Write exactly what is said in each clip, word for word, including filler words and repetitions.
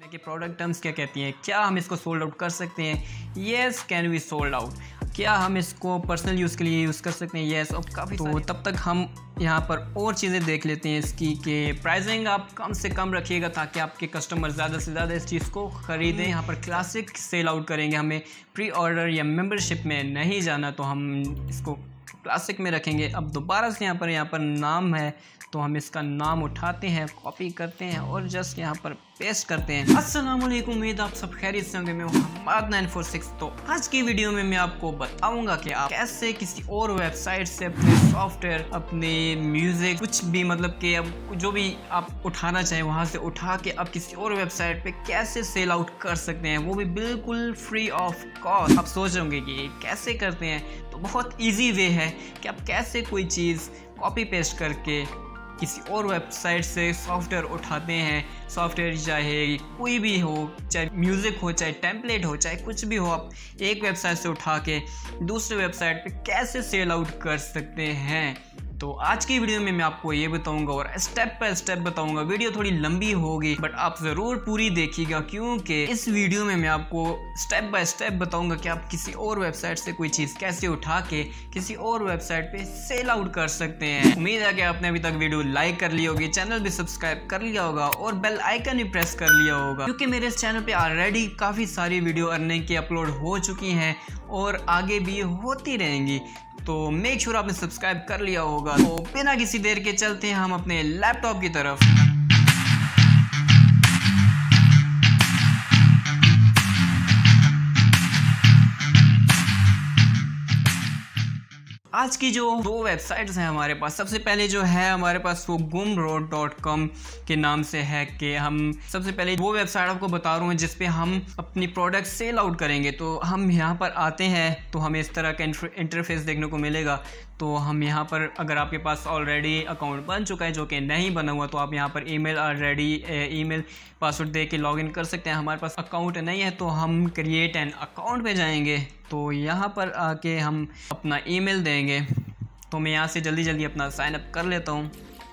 कि product terms क्या कहती हैं, क्या हम इसको सोल्ड आउट कर सकते हैं, yes can we sold out, क्या हम इसको पर्सनल यूज़ के लिए यूज़ कर सकते हैं, येस। और काफ़ी तो तब तक हम यहाँ पर और चीज़ें देख लेते हैं इसकी कि प्राइसिंग आप कम से कम रखिएगा ताकि आपके कस्टमर ज़्यादा से ज़्यादा इस चीज़ को ख़रीदें। यहाँ पर क्लासिक सेल आउट करेंगे, हमें प्री ऑर्डर या मेंबरशिप में नहीं जाना तो हम इसको क्लासिक में रखेंगे। अब दोबारा से यहाँ पर यहाँ पर नाम है तो हम इसका नाम उठाते हैं, कॉपी करते हैं और जस्ट यहाँ पर पेस्ट करते हैं। अस्सलाम वालेकुम, उम्मीद आप सब खैरियत से होंगे। मैं मोहम्मद नाइन फोर सिक्स। तो आज की वीडियो में मैं आपको बताऊंगा कि आप कैसे किसी और वेबसाइट से अपने सॉफ्टवेयर, अपने म्यूजिक, कुछ भी मतलब कि अब जो भी आप उठाना चाहें वहाँ से उठा के आप किसी और वेबसाइट पे कैसे सेल आउट कर सकते हैं, वो भी बिल्कुल फ्री ऑफ कॉस्ट। आप सोच होंगे कि कैसे करते हैं, तो बहुत ईजी वे है कि आप कैसे कोई चीज़ कॉपी पेस्ट करके किसी और वेबसाइट से सॉफ्टवेयर उठाते हैं। सॉफ्टवेयर चाहे कोई भी हो, चाहे म्यूज़िक हो, चाहे टेम्पलेट हो, चाहे कुछ भी हो, आप एक वेबसाइट से उठा के दूसरे वेबसाइट पे कैसे सेल आउट कर सकते हैं। तो आज की वीडियो में मैं आपको ये बताऊंगा और स्टेप बाय स्टेप बताऊंगा। वीडियो थोड़ी लंबी होगी बट आप ज़रूर पूरी देखिएगा, क्योंकि इस वीडियो में मैं आपको स्टेप बाय स्टेप बताऊंगा कि आप किसी और वेबसाइट से कोई चीज़ कैसे उठा के किसी और वेबसाइट पे सेल आउट कर सकते हैं। उम्मीद है कि आपने अभी तक वीडियो लाइक कर ली होगी, चैनल भी सब्सक्राइब कर लिया होगा और बेल आइकन भी प्रेस कर लिया होगा, क्योंकि मेरे इस चैनल पे ऑलरेडी काफ़ी सारी वीडियो अर्निंग की अपलोड हो चुकी हैं और आगे भी होती रहेंगी। तो मेक श्योर आपने सब्सक्राइब कर लिया होगा। तो बिना किसी देर के चलते हैं हम अपने लैपटॉप की तरफ। आज की जो दो वेबसाइट्स हैं हमारे पास, सबसे पहले जो है हमारे पास वो गुमरोड डॉट कॉम के नाम से है कि हम सबसे पहले वो वेबसाइट आपको बता रहा हूँ जिस पे हम अपनी प्रोडक्ट सेल आउट करेंगे। तो हम यहाँ पर आते हैं तो हमें इस तरह का इंटरफेस देखने को मिलेगा। तो हम यहाँ पर, अगर आपके पास ऑलरेडी अकाउंट बन चुका है, जो कि नहीं बना हुआ, तो आप यहाँ पर ईमेल ऑलरेडी ईमेल पासवर्ड दे के लॉगिन कर सकते हैं। हमारे पास अकाउंट नहीं है तो हम क्रिएट एन अकाउंट पे जाएंगे। तो यहाँ पर आके हम अपना ईमेल देंगे। तो मैं यहाँ से जल्दी जल्दी अपना साइन अप कर लेता हूँ।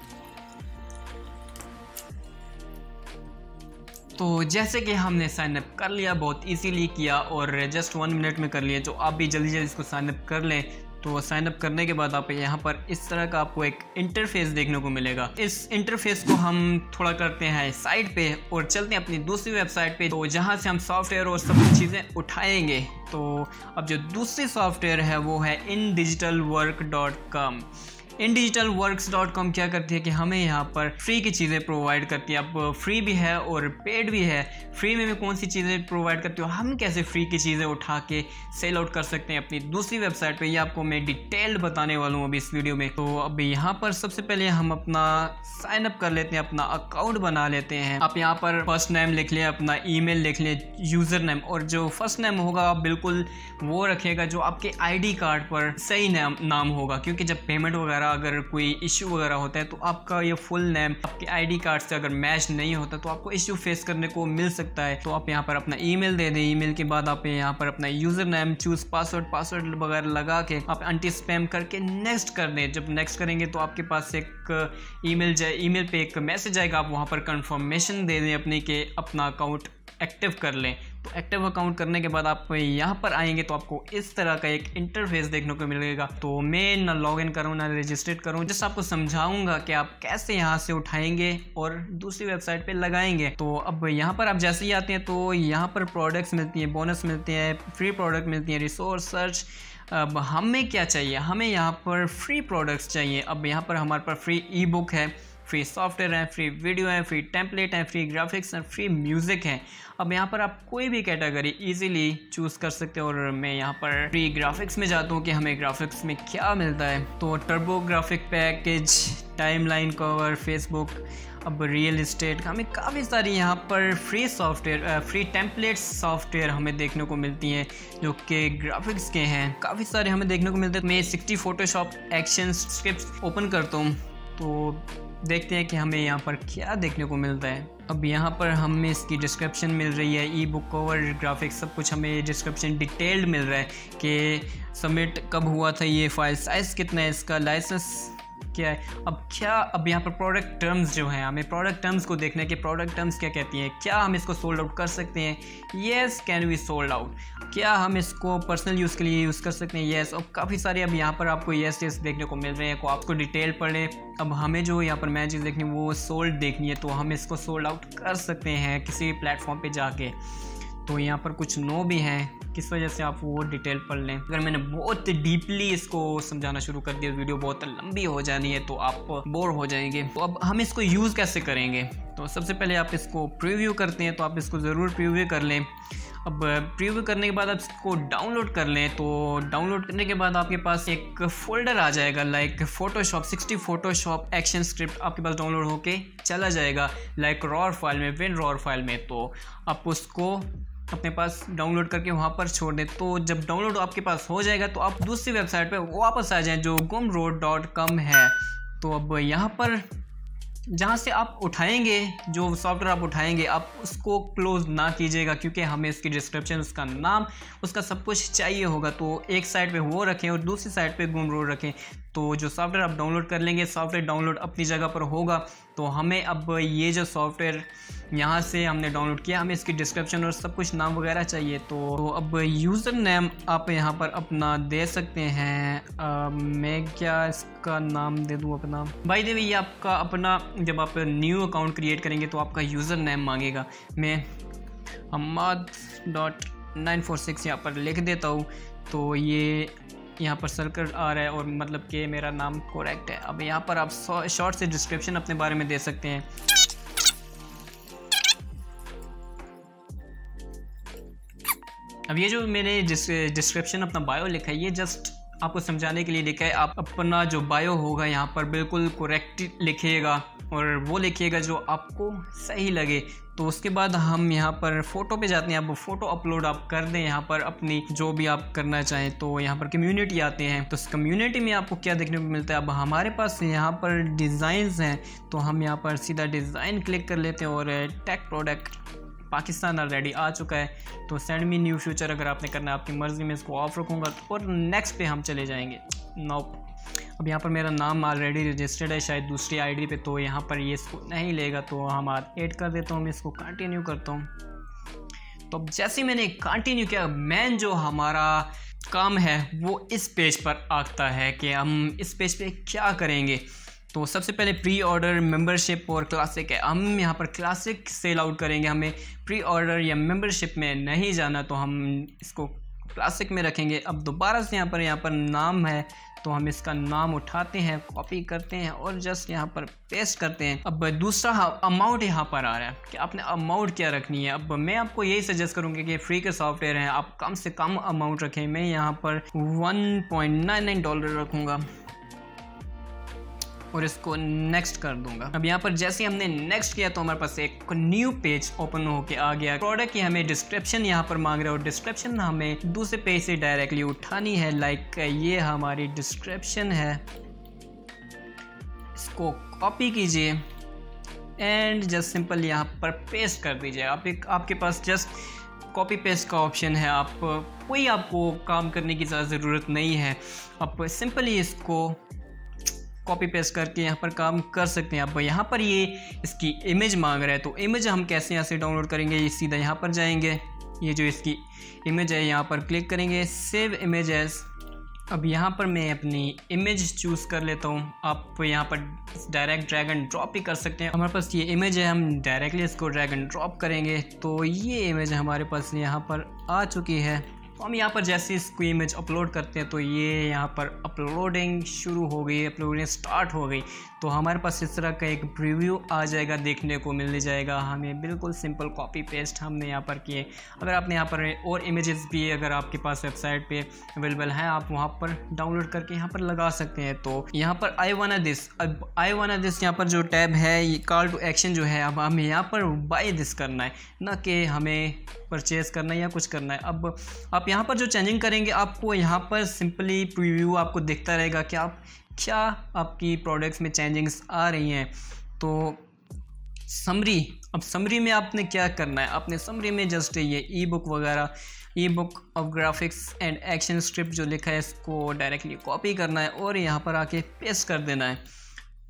तो जैसे कि हमने साइन अप कर लिया, बहुत इजीली किया और जस्ट वन मिनट में कर लिया। तो आप भी जल्दी जल्दी इसको साइन अप कर लें। तो साइन अप करने के बाद आप यहाँ पर इस तरह का आपको एक इंटरफेस देखने को मिलेगा। इस इंटरफेस को हम थोड़ा करते हैं साइड पे और चलते हैं अपनी दूसरी वेबसाइट पे, तो जहाँ से हम सॉफ्टवेयर और सब कुछ चीज़ें उठाएंगे। तो अब जो दूसरी सॉफ्टवेयर है वो है in digital work dot com. In digital works dot com क्या करती है कि हमें यहाँ पर फ्री की चीज़ें प्रोवाइड करती है। अब फ्री भी है और पेड भी है। फ्री में भी कौन सी चीज़ें प्रोवाइड करती हो, हम कैसे फ्री की चीज़ें उठा के सेल आउट कर सकते हैं अपनी दूसरी वेबसाइट पे, ये आपको मैं डिटेल्ड बताने वाला हूँ अभी इस वीडियो में। तो अब यहाँ पर सबसे पहले हम अपना साइन अप कर लेते हैं, अपना अकाउंट बना लेते हैं। आप यहाँ पर फर्स्ट नेम लिख लें, अपना ईमेल लिख लें, यूज़र नेम, और जो फर्स्ट नेम होगा आप बिल्कुल वो रखिएगा जो आपके आईडी कार्ड पर सही नाम नाम होगा, क्योंकि जब पेमेंट वगैरह अगर कोई इश्यू वगैरह होता है तो आपका ये फुल नेम आपके आईडी कार्ड से अगर मैच नहीं होता तो आपको इश्यू फेस करने को मिल सकता है। तो आप यहाँ पर अपना ईमेल दे दें। ईमेल के बाद आप यहाँ पर अपना user name, choose password password वगैरह लगा के आप एंटी स्पैम करके नेक्स्ट कर दें। जब नेक्स्ट करेंगे तो आपके पास एक ईमेल जाए, ईमेल पे एक मैसेज आएगा, आप वहाँ पर कंफर्मेशन दे दें अपनी के अपना अकाउंट एक्टिव कर लें। तो एक्टिव अकाउंट करने के बाद आप यहाँ पर आएंगे तो आपको इस तरह का एक इंटरफेस देखने को मिलेगा। तो मैं ना लॉगिन करूँ ना रजिस्ट्रेट करूँ, जस्ट आपको समझाऊंगा कि आप कैसे यहाँ से उठाएंगे और दूसरी वेबसाइट पे लगाएंगे। तो अब यहाँ पर आप जैसे ही आते हैं तो यहाँ पर प्रोडक्ट्स मिलती हैं, बोनस मिलते हैं, फ्री प्रोडक्ट मिलती हैं, रिसोर्स सर्च। अब हमें क्या चाहिए, हमें यहाँ पर फ्री प्रोडक्ट्स चाहिए। अब यहाँ पर हमारे पास फ्री ई बुक है, फ्री सॉफ्टवेयर है, फ्री वीडियो है, फ्री टेम्पलेट है, फ्री ग्राफिक्स है, फ्री म्यूज़िक है। अब यहाँ पर आप कोई भी कैटेगरी इजीली चूज़ कर सकते हो और मैं यहाँ पर फ्री ग्राफिक्स में जाता हूँ कि हमें ग्राफिक्स में क्या मिलता है। तो turbo graphic package, timeline cover, Facebook, अब रियल इस्टेट, हमें काफ़ी सारी यहाँ पर free software, free templates software हमें देखने को मिलती हैं जो कि ग्राफिक्स के हैं। काफ़ी सारे हमें देखने को मिलते हैं। मैं sixty Photoshop action scripts open करता हूँ तो देखते हैं कि हमें यहाँ पर क्या देखने को मिलता है। अब यहाँ पर हमें इसकी डिस्क्रिप्शन मिल रही है, ई बुक कवर, ग्राफिक्स, सब कुछ हमें डिस्क्रिप्शन डिटेल्ड मिल रहा है कि सबमिट कब हुआ था, ये फाइल साइज़ कितना है, इसका लाइसेंस क्या है। अब क्या अब यहाँ पर प्रोडक्ट टर्म्स जो हैं, हमें प्रोडक्ट टर्म्स को देखना है कि प्रोडक्ट टर्म्स क्या कहती हैं। क्या हम इसको सोल्ड आउट कर सकते हैं? Yes, can we sold out. क्या हम इसको पर्सनल यूज़ के लिए यूज़ कर सकते हैं? येस। अब काफ़ी सारे अब यहाँ पर आपको येस येस देखने को मिल रहे हैं, को आपको डिटेल पढ़ें। अब हमें जो यहाँ पर मैं चीज़ देखनी वो सोल्ड देखनी है, तो हम इसको सोल्ड आउट कर सकते हैं किसी भी प्लेटफॉर्म पे जाके। तो यहाँ पर कुछ नो भी हैं, किस वजह से आप वो डिटेल पढ़ लें। अगर मैंने बहुत डीपली इसको समझाना शुरू कर दिया, वीडियो बहुत लंबी हो जानी है तो आप बोर हो जाएंगे। तो अब हम इसको यूज़ कैसे करेंगे? तो सबसे पहले आप इसको प्रीव्यू करते हैं, तो आप इसको ज़रूर प्रीव्यू कर लें। अब प्रीव्यू करने के बाद आप इसको डाउनलोड कर लें। तो डाउनलोड करने के बाद आपके पास एक फ़ोल्डर आ जाएगा like Photoshop sixty Photoshop action script आपके पास डाउनलोड होके चला जाएगा लाइक रॉ फाइल में, विन रॉ फाइल में। तो आप उसको अपने पास डाउनलोड करके वहाँ पर छोड़ दें। तो जब डाउनलोड आपके पास हो जाएगा तो आप दूसरी वेबसाइट पे वापस आ जाएं जो गुमरोड डॉट कॉम है। तो अब यहाँ पर जहाँ से आप उठाएंगे, जो सॉफ्टवेयर आप उठाएंगे, आप उसको क्लोज ना कीजिएगा क्योंकि हमें इसकी डिस्क्रिप्शन, उसका नाम, उसका सब कुछ चाहिए होगा। तो एक साइड पे वो रखें और दूसरी साइड पे गुमरोड रखें। तो जो सॉफ्टवेयर आप डाउनलोड कर लेंगे, सॉफ्टवेयर डाउनलोड अपनी जगह पर होगा। तो हमें अब ये जो सॉफ्टवेयर यहाँ से हमने डाउनलोड किया, हमें इसकी डिस्क्रिप्शन और सब कुछ नाम वगैरह चाहिए। तो, तो अब यूज़र नेम आप यहाँ पर अपना दे सकते हैं। आ, मैं क्या इसका नाम दे दूँ अपना? भाई देवी, ये आपका अपना, जब आप न्यू अकाउंट क्रिएट करेंगे तो आपका यूज़र नेम मांगेगा। मैं Hammad dot nine four six यहाँ पर लिख देता हूँ। तो ये यहाँ पर सर्कल आ रहा है और मतलब कि मेरा नाम करेक्ट है। अब यहाँ पर आप शॉर्ट से डिस्क्रिप्शन अपने बारे में दे सकते हैं। अब ये जो मैंने डिस्क्रिप्शन अपना बायो लिखा है, ये जस्ट आपको समझाने के लिए लिखा है। आप अपना जो बायो होगा यहाँ पर बिल्कुल करेक्ट लिखिएगा और वो लिखिएगा जो आपको सही लगे। तो उसके बाद हम यहाँ पर फ़ोटो पे जाते हैं। अब फ़ोटो अपलोड आप कर दें यहाँ पर अपनी, जो भी आप करना चाहें। तो यहाँ पर कम्युनिटी आते हैं, तो इस कम्युनिटी में आपको क्या देखने को मिलता है? अब हमारे पास यहाँ पर डिज़ाइंस हैं, तो हम यहाँ पर सीधा डिज़ाइन क्लिक कर लेते हैं और टेक प्रोडक्ट पाकिस्तान ऑलरेडी आ चुका है। तो सेंड मी न्यू फ्यूचर अगर आपने करना है, आपकी मर्ज़ी में इसको ऑफ रखूँगा और नेक्स्ट पे हम चले जाएंगे। नोप। अब यहाँ पर मेरा नाम ऑलरेडी रजिस्टर्ड है शायद दूसरी आईडी पे, तो यहाँ पर ये इसको नहीं लेगा। तो हम ऐड कर देता हूँ, मैं इसको कंटिन्यू करता हूँ। तो अब जैसे मैंने कंटिन्यू किया, मेन जो हमारा काम है वो इस पेज पर आता है कि हम इस पेज पे क्या करेंगे। तो सबसे पहले प्री ऑर्डर, मेंबरशिप और क्लासिक है। हम यहाँ पर क्लासिक सेल आउट करेंगे, हमें प्री ऑर्डर या मेंबरशिप में नहीं जाना, तो हम इसको क्लासिक में रखेंगे। अब दोबारा से यहाँ पर यहाँ पर नाम है, तो हम इसका नाम उठाते हैं, कॉपी करते हैं और जस्ट यहाँ पर पेस्ट करते हैं। अब दूसरा अमाउंट यहाँ पर आ रहा है कि आपने अमाउंट क्या रखनी है। अब मैं आपको यही सजेस्ट करूँगी कि फ्री के सॉफ्टवेयर हैं, आप कम से कम अमाउंट रखें। मैं यहाँ पर one point nine nine dollar रखूँगा और इसको नेक्स्ट कर दूंगा। अब यहाँ पर जैसे हमने नेक्स्ट किया तो हमारे पास एक न्यू पेज ओपन होके आ गया। प्रोडक्ट की हमें डिस्क्रिप्शन यहाँ पर मांग रहा है और डिस्क्रिप्शन हमें दूसरे पेज से डायरेक्टली उठानी है। लाइक ये हमारी डिस्क्रिप्शन है, इसको कॉपी कीजिए एंड जस्ट सिंपल यहाँ पर पेस्ट कर दीजिए। आप एक आपके पास जस्ट कॉपी पेस्ट का ऑप्शन है, आप कोई आपको काम करने की ज़्यादा ज़रूरत नहीं है। आप सिंपली इसको कॉपी पेस्ट करके यहाँ पर काम कर सकते हैं। अब यहाँ पर ये इसकी इमेज मांग रहा है, तो इमेज हम कैसे यहाँ से डाउनलोड करेंगे? ये सीधा यहाँ पर जाएंगे, ये जो इसकी इमेज है यहाँ पर क्लिक करेंगे, सेव इमेज एज। अब यहाँ पर मैं अपनी इमेज चूज़ कर लेता हूँ। आप यहाँ पर डायरेक्ट ड्रैग एंड ड्रॉप भी कर सकते हैं। हमारे पास ये इमेज है, हम डायरेक्टली इसको ड्रैग एंड ड्रॉप करेंगे तो ये इमेज हमारे पास यहाँ पर आ चुकी है। तो हम यहाँ पर जैसे इसको इमेज अपलोड करते हैं तो ये यहाँ पर अपलोडिंग शुरू हो गई, अपलोडिंग स्टार्ट हो गई। तो हमारे पास इस तरह का एक प्रीव्यू आ जाएगा, देखने को मिल जाएगा हमें। बिल्कुल सिंपल कॉपी पेस्ट हमने यहाँ पर किए। अगर आपने यहाँ पर और इमेजेस भी अगर आपके पास वेबसाइट पे अवेलेबल हैं, आप वहाँ पर डाउनलोड करके यहाँ पर लगा सकते हैं। तो यहाँ पर आई वाना दिस, अब आई वाना दिस यहाँ पर जो टैब है, ये कॉल टू एक्शन जो है, अब हमें यहाँ पर बाय दिस करना है, ना कि हमें परचेज़ करना है या कुछ करना है। अब आप यहाँ पर जो चेंजिंग करेंगे, आपको यहाँ पर सिंपली प्रीव्यू आपको दिखता रहेगा कि आप क्या आपकी प्रोडक्ट्स में चेंजिंग्स आ रही हैं। तो समरी, अब समरी में आपने क्या करना है? आपने समरी में जस्ट ये ई बुक वगैरह, e book of graphics and action script जो लिखा है, इसको डायरेक्टली कॉपी करना है और यहाँ पर आके पेस्ट कर देना है।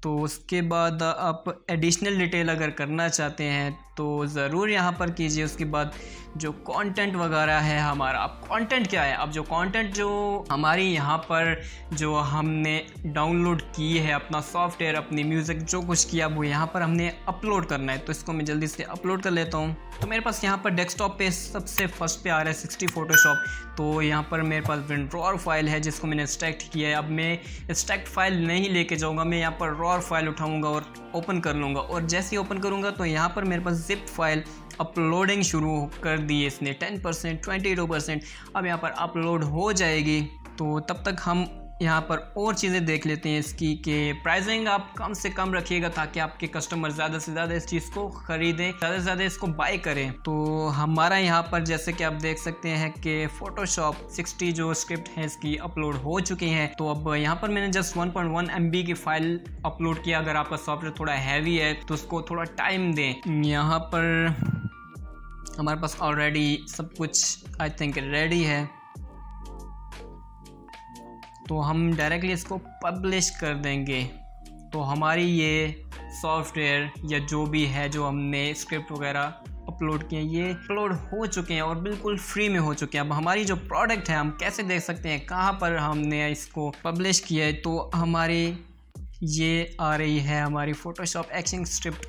तो उसके बाद आप एडिशनल डिटेल अगर करना चाहते हैं तो ज़रूर यहाँ पर कीजिए। उसके बाद जो कंटेंट वगैरह है हमारा, अब कंटेंट क्या है, अब जो कंटेंट जो हमारी यहाँ पर जो हमने डाउनलोड की है अपना सॉफ्टवेयर, अपनी म्यूज़िक जो कुछ किया वो यहाँ पर हमने अपलोड करना है। तो इसको मैं जल्दी से अपलोड कर लेता हूँ। तो मेरे पास यहाँ पर डेस्कटॉप पे सबसे फर्स्ट पे आ रहा है सिक्सटी फोटोशॉप। तो यहाँ पर मेरे पास रॉ फाइल है जिसको मैंने एक्सट्रैक्ट किया है। अब मैं एक्सट्रैक्ट फाइल नहीं लेके जाऊँगा, मैं यहाँ पर रॉ फाइल उठाऊँगा और ओपन कर लूँगा। और जैसे ही ओपन करूँगा तो यहाँ पर मेरे पास जिप फाइल अपलोडिंग शुरू कर दी है इसने, ten percent twenty two percent अब यहाँ पर अपलोड हो जाएगी। तो तब तक हम यहाँ पर और चीज़ें देख लेते हैं इसकी कि प्राइसिंग आप कम से कम रखिएगा ताकि आपके कस्टमर ज़्यादा से ज़्यादा इस चीज़ को ख़रीदें, ज़्यादा से ज़्यादा इसको बाय करें। तो हमारा यहाँ पर जैसे कि आप देख सकते हैं कि फोटोशॉप सिक्सटी जो स्क्रिप्ट है इसकी अपलोड हो चुकी हैं। तो अब यहाँ पर मैंने just one point one M B की फ़ाइल अपलोड किया। अगर आपका सॉफ्टवेयर थोड़ा हैवी है तो उसको थोड़ा टाइम दें। यहाँ पर हमारे पास ऑलरेडी सब कुछ आई थिंक रेडी है, तो हम डायरेक्टली इसको पब्लिश कर देंगे। तो हमारी ये सॉफ्टवेयर या जो भी है जो हमने स्क्रिप्ट वगैरह अपलोड किए ये अपलोड हो चुके हैं और बिल्कुल फ्री में हो चुके हैं। अब हमारी जो प्रोडक्ट है हम कैसे देख सकते हैं कहाँ पर हमने इसको पब्लिश किया है। तो हमारी ये आ रही है हमारी फोटोशॉप एक्शन स्क्रिप्ट।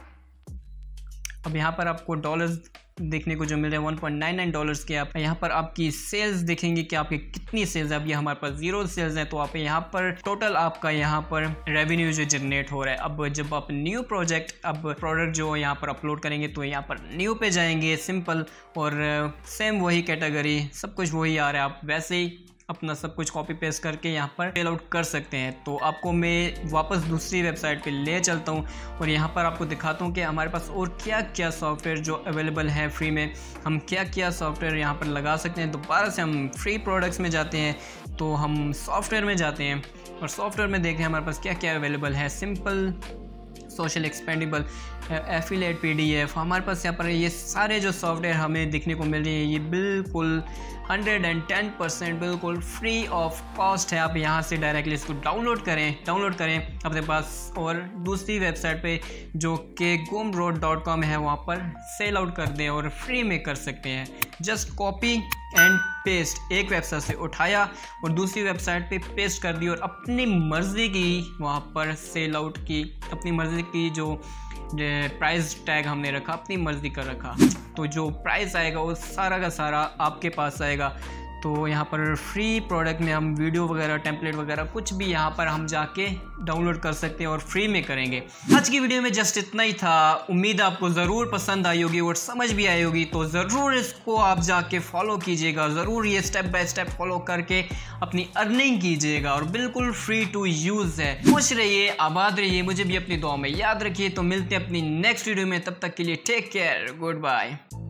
अब यहाँ पर आपको डॉलर्स देखने को जो मिल रहे हैं one point nine nine dollars के। आप यहाँ पर आपकी सेल्स देखेंगे कि आपकी कितनी सेल्स है। अब ये हमारे पास जीरो सेल्स हैं, तो आप यहाँ पर टोटल आपका यहाँ पर रेवेन्यू जो जनरेट हो रहा है। अब जब आप न्यू प्रोजेक्ट अब प्रोडक्ट जो यहाँ पर अपलोड करेंगे तो यहाँ पर न्यू पे जाएंगे सिंपल, और सेम वही कैटेगरी सब कुछ वही आ रहा है। आप वैसे ही अपना सब कुछ कॉपी पेस्ट करके यहाँ पर फिल आउट कर सकते हैं। तो आपको मैं वापस दूसरी वेबसाइट पे ले चलता हूँ और यहाँ पर आपको दिखाता हूँ कि हमारे पास और क्या क्या सॉफ्टवेयर जो अवेलेबल है फ्री में, हम क्या क्या सॉफ्टवेयर यहाँ पर लगा सकते हैं। दोबारा से हम फ्री प्रोडक्ट्स में जाते हैं, तो हम सॉफ्टवेयर में जाते हैं और सॉफ्टवेयर में देखते हैं हमारे पास क्या क्या अवेलेबल है। Simple, social expendable, affiliate, PDF, हमारे पास यहाँ पर ये सारे जो सॉफ्टवेयर हमें दिखने को मिल रही है ये बिल्कुल हंड्रेड एंड टेन परसेंट बिल्कुल फ्री ऑफ कॉस्ट है। आप यहाँ से डायरेक्टली इसको डाउनलोड करें डाउनलोड करें अपने पास, और दूसरी वेबसाइट पे जो कि गुम रोड डॉट कॉम है वहाँ पर सेल आउट कर दें और फ्री में कर सकते हैं। जस्ट कॉपी एंड पेस्ट, एक वेबसाइट से उठाया और दूसरी वेबसाइट पे पेस्ट कर दी और अपनी मर्ज़ी की वहाँ पर सेल आउट की, अपनी मर्ज़ी की जो प्राइस टैग हमने रखा अपनी मर्ज़ी का रखा, तो जो प्राइस आएगा वो सारा का सारा आपके पास आएगा। तो यहाँ पर फ्री प्रोडक्ट में हम वीडियो वगैरह, टेम्पलेट वगैरह कुछ भी यहाँ पर हम जाके डाउनलोड कर सकते हैं और फ्री में करेंगे। आज की वीडियो में जस्ट इतना ही था। उम्मीद आपको ज़रूर पसंद आई होगी और समझ भी आई होगी। तो ज़रूर इसको आप जाके फॉलो कीजिएगा, ज़रूर ये स्टेप बाय स्टेप फॉलो करके अपनी अर्निंग कीजिएगा और बिल्कुल फ्री टू यूज़ है। खुश रहिए, आबाद रहिए, मुझे भी अपनी दुआ में याद रखिए। तो मिलते हैं अपनी नेक्स्ट वीडियो में, तब तक के लिए टेक केयर, गुड बाय।